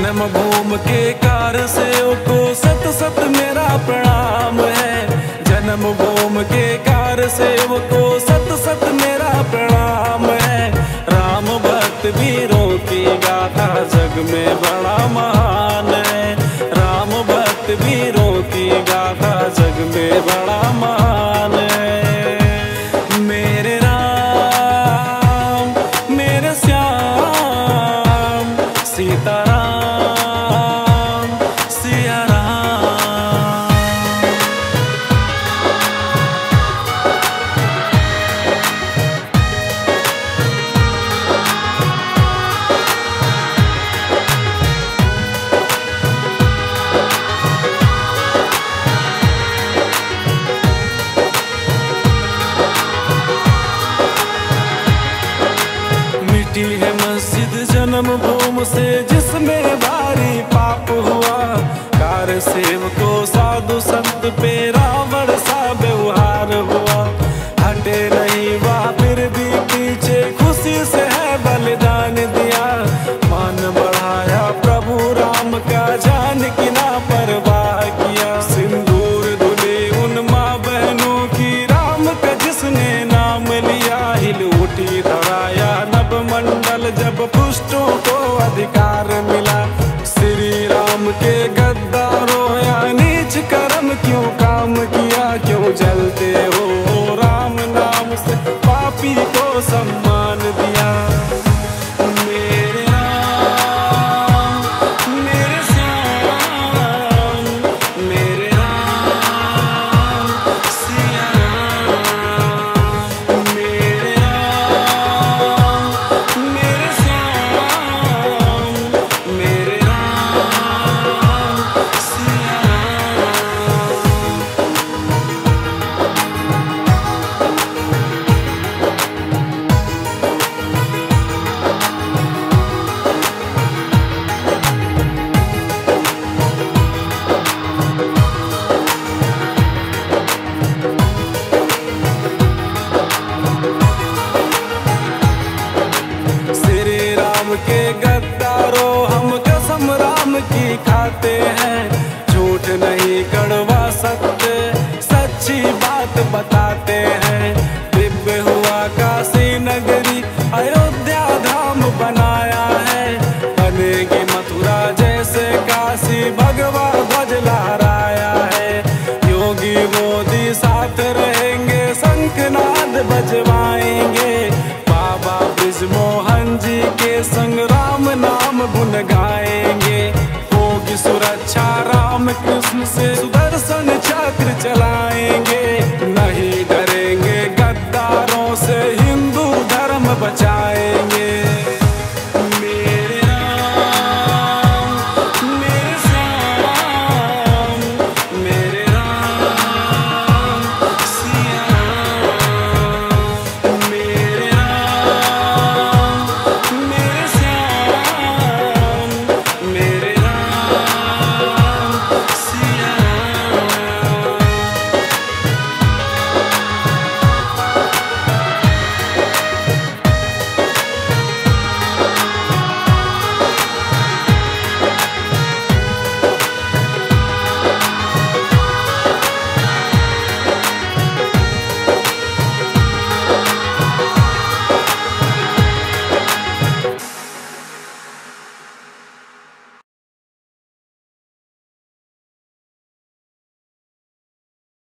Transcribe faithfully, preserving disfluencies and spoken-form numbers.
जन्मभूमि के कार सेवक को सत सत मेरा प्रणाम है। जन्मभूमि के कार सेवक को सत सत मेरा प्रणाम है। राम भक्त वीरों की गाथा जग में बड़ा महान है। राम भक्त वीरों की गाथा जग में बड़ा महान है। मेरे राम मेरे श्याम सीताराम सिया राम। मिटी है मस्जिद जन्मभूमि से जिसमें भारी पाप हुआ। कार सेवको साधु संत पे रावण सा व्यवहार हुआ। हटे नहीं वह फिर भी पीछे खुशी से है बलिदान दिया। मान बढ़ाया प्रभु राम का जान की ना परवाह किया। सिंदूर धुले उन माँ बहनों की राम का जिसने नाम लिया। हिल उठी धराया नभ मंडल जब पुष्टों को अधिकार मिला। श्री राम के गद्दारों या नीच कर्म क्यों काम किया। क्यों जलते हो राम नाम से पापी को सम्मान दिया। मेरे राम मेरे श्याम मेरे राम सिया राम। मेरे राम मेरे श्याम मेरे राम सिया राम। श्री राम के गद्दारों हम कसम राम की खाते हैं। झूठ नहीं कड़वा सत्य सच्ची बात बताते हैं। दिव्य हुआ काशी नगरी अयोध्या धाम बनाया है। बनेगी मथुरा जैसे काशी भगवा ध्वज लहराया है। योगी मोदी साथ रहेंगे शंखनाद बजवाएंगे। बाबा ब्रिजमोहन जी के संग राम नाम गुन गाएंगे। होगी सुरक्षा राम कृष्ण से सुदर्शन चक्र चलाएंगे। नहीं डरेंगे गद्दारों से हिंदू धर्म बचा